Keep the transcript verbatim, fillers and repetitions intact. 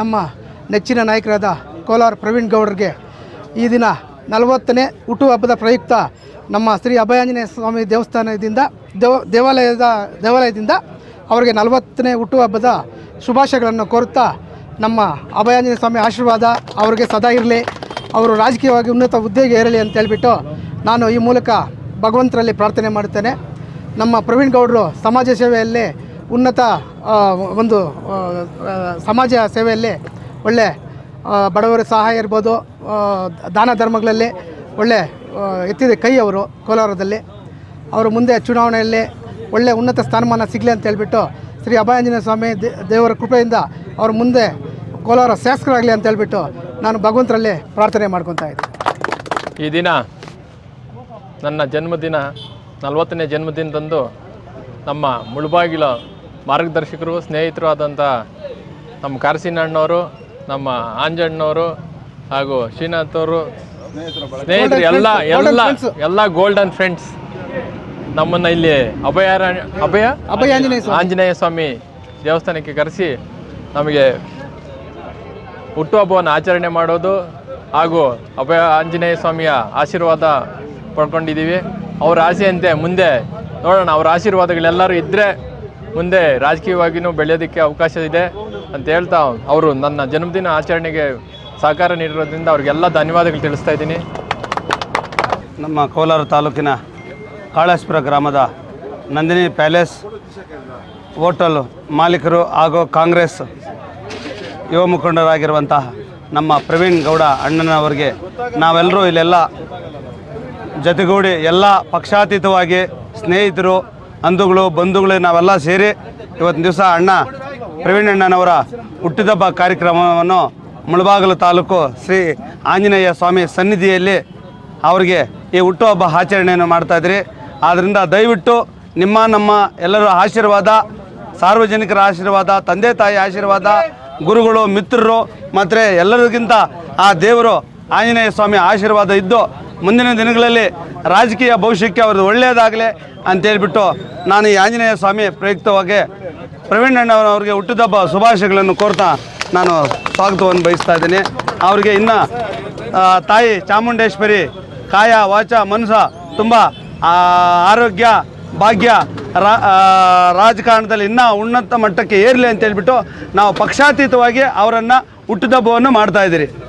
ನಮ್ಮ ನೆಚ್ಚಿನ ನಾಯಕರಾದ ಕೋಲಾರ ಪ್ರವೀಣ್ ಗೌಡರಿಗೆ ಈ ದಿನ ನಲವತ್ತನೇ ಹುಟ್ಟುಹಬ್ಬದ ಪ್ರಯುಕ್ತ ನಮ್ಮ ಶ್ರೀ ಅಭಯಾಂಜನೇಯ ಸ್ವಾಮಿ ದೇವಸ್ಥಾನದಿಂದ ದೇವ ದೇವಾಲಯದ ದೇವಾಲಯದಿಂದ ಅವರಿಗೆ ನಲವತ್ತನೇ ಹುಟ್ಟುಹಬ್ಬದ ಶುಭಾಶಯಗಳನ್ನು ಕೋರುತ್ತಾ ನಮ್ಮ ಅಭಯಾಂಜನೇಯ ಸ್ವಾಮಿ ಆಶೀರ್ವಾದ ಅವರಿಗೆ ಸದಾ ಇರಲಿ, ಅವರು ರಾಜಕೀಯವಾಗಿ ಉನ್ನತ ಹುದ್ದೆಗೆ ಏರಲಿ ಅಂತ ಹೇಳಿಬಿಟ್ಟು ನಾನು ಈ ಮೂಲಕ ಭಗವಂತರಲ್ಲಿ ಪ್ರಾರ್ಥನೆ ಮಾಡುತ್ತೇನೆ. ನಮ್ಮ ಪ್ರವೀಣ್ ಗೌಡರು ಸಮಾಜ ಸೇವೆಯಲ್ಲಿ ಉನ್ನತ ಒಂದು ಸಮಾಜ ಸೇವೆಯಲ್ಲಿ ಒಳ್ಳೆ ಬಡವರ ಸಹಾಯ ಇರ್ಬೋದು, ದಾನ ಧರ್ಮಗಳಲ್ಲಿ ಒಳ್ಳೆ ಎತ್ತಿದ ಕೈ ಅವರು ಕೋಲಾರದಲ್ಲಿ. ಅವರು ಮುಂದೆ ಚುನಾವಣೆಯಲ್ಲಿ ಒಳ್ಳೆ ಉನ್ನತ ಸ್ಥಾನಮಾನ ಸಿಗಲಿ ಅಂತ ಹೇಳ್ಬಿಟ್ಟು ಶ್ರೀ ಅಭಯಾಂಜನೇಯ ಸ್ವಾಮಿ ದೇವರ ಕೃಪೆಯಿಂದ ಅವರು ಮುಂದೆ ಕೋಲಾರ ಶಾಸಕರಾಗಲಿ ಅಂತ ಹೇಳ್ಬಿಟ್ಟು ನಾನು ಭಗವಂತರಲ್ಲಿ ಪ್ರಾರ್ಥನೆ ಮಾಡ್ಕೊತಾ ಇದ್ದೀನಿ. ಈ ದಿನ ನನ್ನ ಜನ್ಮದಿನ ನಲವತ್ತನೇ ಜನ್ಮದಿನದಂದು ನಮ್ಮ ಮುಳುಬಾಗಿಲ ಮಾರ್ಗದರ್ಶಕರು ಸ್ನೇಹಿತರು ಆದಂಥ ನಮ್ಮ ಕಾರಸಿನಣ್ಣವರು, ನಮ್ಮ ಆಂಜಣ್ಣವರು ಹಾಗೂ ಶ್ರೀನಾಥ್ ಅವರು ಸ್ನೇಹಿತರು ಎಲ್ಲ ಎಲ್ಲ ಎಲ್ಲ ಗೋಲ್ಡನ್ ಫ್ರೆಂಡ್ಸ್ ನಮ್ಮನ್ನು ಇಲ್ಲಿ ಅಭಯಾರಣ್ಯ ಅಭಯ ಅಭಯಾಂಜನೇಯ ಆಂಜನೇಯ ಸ್ವಾಮಿ ದೇವಸ್ಥಾನಕ್ಕೆ ಕರೆಸಿ ನಮಗೆ ಹುಟ್ಟುಹಬ್ಬವನ್ನು ಆಚರಣೆ ಮಾಡೋದು ಹಾಗೂ ಅಭಯ ಆಂಜನೇಯ ಸ್ವಾಮಿಯ ಆಶೀರ್ವಾದ ಪಡ್ಕೊಂಡಿದ್ದೀವಿ. ಅವರ ಆಸೆಯಂತೆ ಮುಂದೆ ನೋಡೋಣ, ಅವರ ಆಶೀರ್ವಾದಗಳೆಲ್ಲರೂ ಇದ್ದರೆ ಮುಂದೆ ರಾಜಕೀಯವಾಗಿಯೂ ಬೆಳೆಯೋದಕ್ಕೆ ಅವಕಾಶ ಇದೆ ಅಂತ ಹೇಳ್ತಾ ಅವರು ನನ್ನ ಜನ್ಮದಿನ ಆಚರಣೆಗೆ ಸಹಕಾರ ನೀಡಿರೋದ್ರಿಂದ ಅವ್ರಿಗೆಲ್ಲ ಧನ್ಯವಾದಗಳು ತಿಳಿಸ್ತಾ ಇದ್ದೀನಿ. ನಮ್ಮ ಕೋಲಾರ ತಾಲೂಕಿನ ಕಾಳೇಶ್ವರ ಗ್ರಾಮದ ನಂದಿನಿ ಪ್ಯಾಲೇಸ್ ಹೋಟೆಲ್ ಮಾಲೀಕರು ಹಾಗೂ ಕಾಂಗ್ರೆಸ್ ಯುವ ಮುಖಂಡರಾಗಿರುವಂತಹ ನಮ್ಮ ಪ್ರವೀಣ್ ಗೌಡ ಅಣ್ಣನವರಿಗೆ ನಾವೆಲ್ಲರೂ ಇಲ್ಲೆಲ್ಲ ಜೊತೆಗೂಡಿ ಎಲ್ಲ ಪಕ್ಷಾತೀತವಾಗಿ ಸ್ನೇಹಿತರು, ಅಂಧುಗಳು, ಬಂಧುಗಳು ನಾವೆಲ್ಲ ಸೇರಿ ಇವತ್ತಿನ ದಿವಸ ಅಣ್ಣ ಪ್ರವೀಣ್ ಅಣ್ಣನವರ ಹುಟ್ಟಿದಬ್ಬ ಕಾರ್ಯಕ್ರಮವನ್ನು ಮುಳಬಾಗಿಲು ತಾಲೂಕು ಶ್ರೀ ಆಂಜನೇಯ ಸ್ವಾಮಿ ಸನ್ನಿಧಿಯಲ್ಲಿ ಅವರಿಗೆ ಈ ಹುಟ್ಟುಹಬ್ಬ ಆಚರಣೆಯನ್ನು ಮಾಡ್ತಾಯಿದ್ರಿ. ಆದ್ದರಿಂದ ದಯವಿಟ್ಟು ನಿಮ್ಮ ನಮ್ಮ ಎಲ್ಲರ ಆಶೀರ್ವಾದ, ಸಾರ್ವಜನಿಕರ ಆಶೀರ್ವಾದ, ತಂದೆ ತಾಯಿ ಆಶೀರ್ವಾದ, ಗುರುಗಳು, ಮಿತ್ರರು ಮತ್ತು ಎಲ್ಲರಿಗಿಂತ ಆ ದೇವರು ಆಂಜನೇಯ ಸ್ವಾಮಿ ಆಶೀರ್ವಾದ ಇದ್ದು ಮುಂದಿನ ದಿನಗಳಲ್ಲಿ ರಾಜಕೀಯ ಭವಿಷ್ಯಕ್ಕೆ ಅವ್ರದ್ದು ಒಳ್ಳೆಯದಾಗಲಿ ಅಂತೇಳ್ಬಿಟ್ಟು ನಾನು ಈ ಆಂಜನೇಯ ಸ್ವಾಮಿ ಪ್ರಯುಕ್ತವಾಗಿ ಪ್ರವೀಣ್ ಅಣ್ಣವರಿಗೆ ಹುಟ್ಟಿದಬ್ಬ ಶುಭಾಶಯಗಳನ್ನು ಕೋರ್ತಾ ನಾನು ಸ್ವಾಗತವನ್ನು ಬಯಸ್ತಾ ಇದ್ದೀನಿ. ಅವರಿಗೆ ಇನ್ನು ತಾಯಿ ಚಾಮುಂಡೇಶ್ವರಿ ಕಾಯ ವಾಚ ಮನಸ ತುಂಬ ಆರೋಗ್ಯ ಭಾಗ್ಯ ರಾಜಕಾರಣದಲ್ಲಿ ಇನ್ನೂ ಉನ್ನತ ಮಟ್ಟಕ್ಕೆ ಏರಲಿ ಅಂತೇಳ್ಬಿಟ್ಟು ನಾವು ಪಕ್ಷಾತೀತವಾಗಿ ಅವರನ್ನು ಹುಟ್ಟಿದಬ್ಬವನ್ನು ಮಾಡ್ತಾಯಿದ್ದೀರಿ.